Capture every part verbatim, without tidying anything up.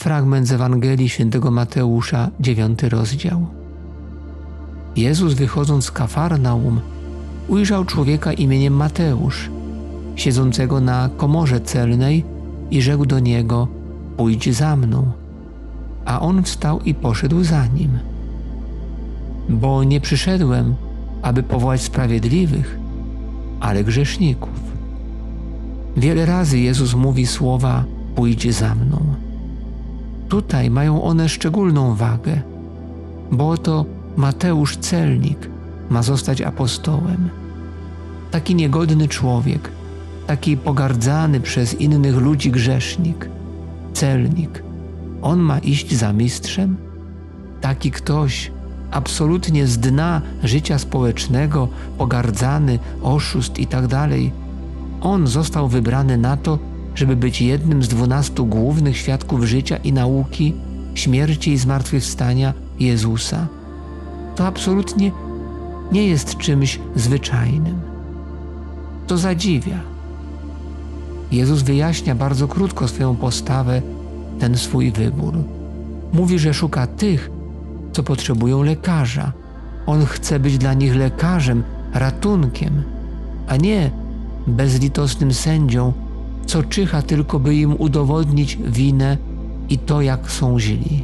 fragment z Ewangelii Świętego Mateusza, dziewiąty rozdział. Jezus, wychodząc z Kafarnaum, ujrzał człowieka imieniem Mateusz, siedzącego na komorze celnej i rzekł do niego: pójdź za mną. A on wstał i poszedł za nim. Bo nie przyszedłem, aby powołać sprawiedliwych, ale grzeszników. Wiele razy Jezus mówi słowa: pójdź za mną. Tutaj mają one szczególną wagę, bo oto Mateusz celnik ma zostać apostołem. Taki niegodny człowiek, taki pogardzany przez innych ludzi grzesznik, celnik, on ma iść za mistrzem? Taki ktoś, absolutnie z dna życia społecznego, pogardzany, oszust i tak dalej, on został wybrany na to, żeby być jednym z dwunastu głównych świadków życia i nauki, śmierci i zmartwychwstania Jezusa. To absolutnie nie jest czymś zwyczajnym. To zadziwia. Jezus wyjaśnia bardzo krótko swoją postawę, ten swój wybór. Mówi, że szuka tych, co potrzebują lekarza. On chce być dla nich lekarzem, ratunkiem, a nie bezlitosnym sędzią, co czyha tylko, by im udowodnić winę i to, jak są źli.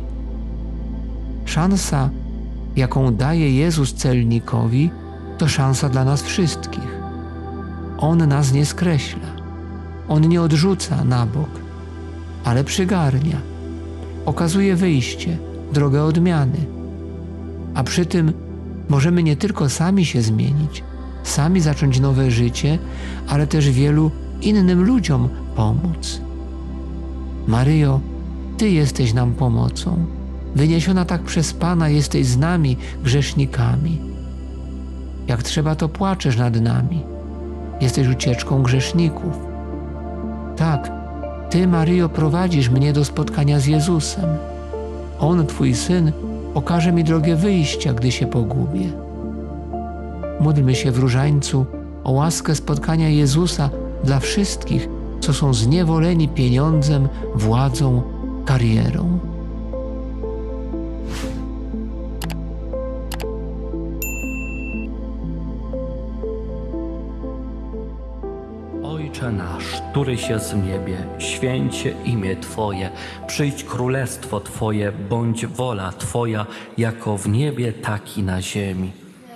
Szansa, jaką daje Jezus celnikowi, to szansa dla nas wszystkich. On nas nie skreśla. On nie odrzuca na bok, ale przygarnia. Pokazuje wyjście, drogę odmiany. A przy tym możemy nie tylko sami się zmienić, sami zacząć nowe życie, ale też wielu innym ludziom pomóc. Maryjo, Ty jesteś nam pomocą. Wyniesiona tak przez Pana jesteś z nami, grzesznikami. Jak trzeba, to płaczesz nad nami. Jesteś ucieczką grzeszników. Tak, Ty, Maryjo, prowadzisz mnie do spotkania z Jezusem. On, Twój Syn, pokaże mi drogę wyjścia, gdy się pogubię. Módlmy się w różańcu o łaskę spotkania Jezusa dla wszystkich, co są zniewoleni pieniądzem, władzą, karierą. Ojcze nasz, któryś jest w niebie, święć się imię Twoje, przyjdź królestwo Twoje, bądź wola Twoja, jako w niebie, tak i na ziemi.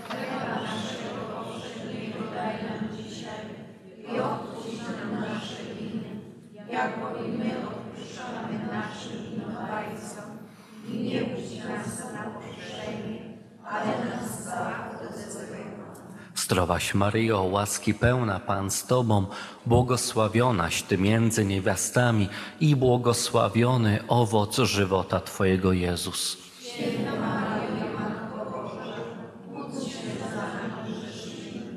Zdrowaś Maryjo, łaski pełna, Pan z Tobą, błogosławionaś Ty między niewiastami i błogosławiony owoc żywota Twojego Jezus. Święta Maryjo, Matko Boża, módl się za nami grzesznymi,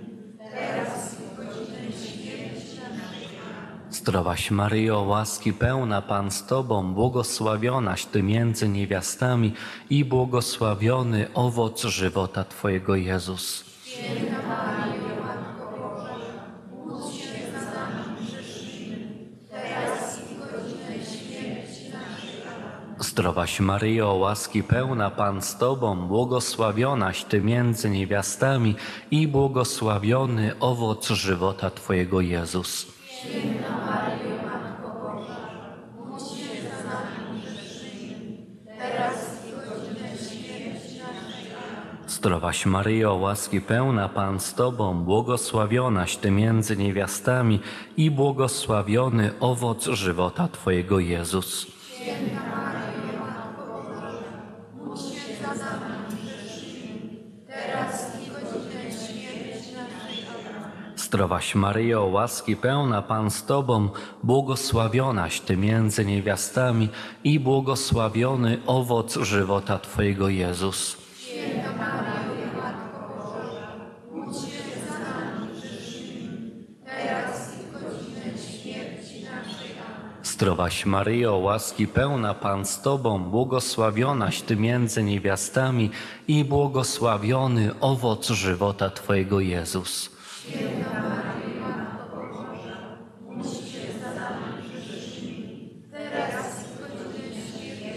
teraz i w godzinę śmierci naszej. Zdrowaś Maryjo, łaski pełna, Pan z Tobą, błogosławionaś Ty między niewiastami i błogosławiony owoc żywota Twojego Jezus. Święta Maryjo, Matko Boża, módl się za nami grzesznymi, teraz i w godzinę śmierci naszej. Zdrowaś Maryjo, łaski pełna, Pan z Tobą, błogosławionaś Ty między niewiastami i błogosławiony owoc żywota Twojego Jezus. Święta Maryjo, Matko Boża, módl się za nami grzesznymi, teraz i w godzinę śmierci naszej. Zdrowaś Maryjo, łaski pełna, Pan z Tobą, błogosławionaś Ty między niewiastami i błogosławiony owoc żywota Twojego Jezus. Święta Maryjo, Matko Boża, módl się za nami grzesznymi, teraz i w godzinę śmierci naszej. Zdrowaś Maryjo, łaski pełna, Pan z Tobą, błogosławionaś Ty między niewiastami i błogosławiony owoc żywota Twojego Jezus. Święta Maryjo, Matko Boża, módl się za nami grzesznymi, teraz i w godzinę śmierci naszej. Zdrowaś Maryjo, łaski pełna, Pan z Tobą, błogosławionaś Ty między niewiastami i błogosławiony owoc żywota Twojego Jezus. Święta Maryjo, Matko Boża, módl się za nami grzesznymi, teraz i w godzinę śmierci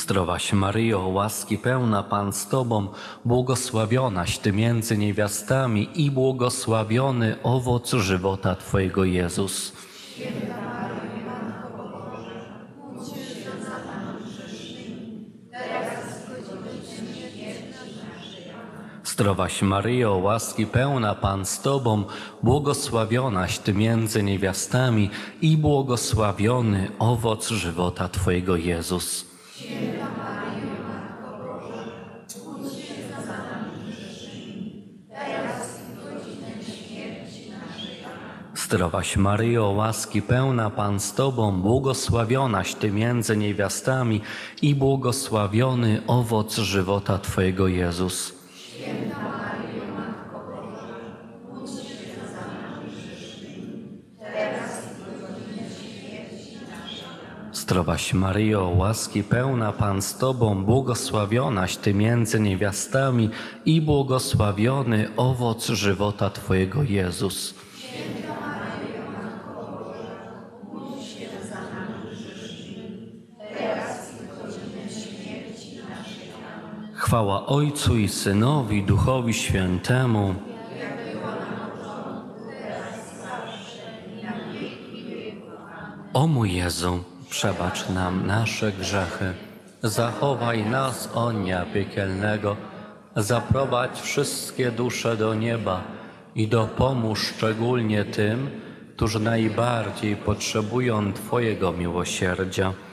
Zdrowaś Maryjo, łaski pełna Pan z Tobą, błogosławionaś Ty między niewiastami i błogosławiony owoc żywota Twojego Jezus. Zdrowaś Maryjo, łaski pełna Pan z Tobą, błogosławionaś Ty między niewiastami i błogosławiony owoc żywota Twojego Jezus. Zdrowaś Maryjo, łaski pełna Pan z Tobą, błogosławionaś Ty między niewiastami i błogosławiony owoc żywota Twojego Jezus. Zdrowaś Maryjo, łaski pełna Pan z Tobą, błogosławionaś Ty między niewiastami i błogosławiony owoc żywota Twojego Jezus. Chwała Ojcu i Synowi, Duchowi Świętemu. O mój Jezu, przebacz nam nasze grzechy, zachowaj nas od ognia piekielnego, zaprowadź wszystkie dusze do nieba i dopomóż szczególnie tym, którzy najbardziej potrzebują Twojego miłosierdzia.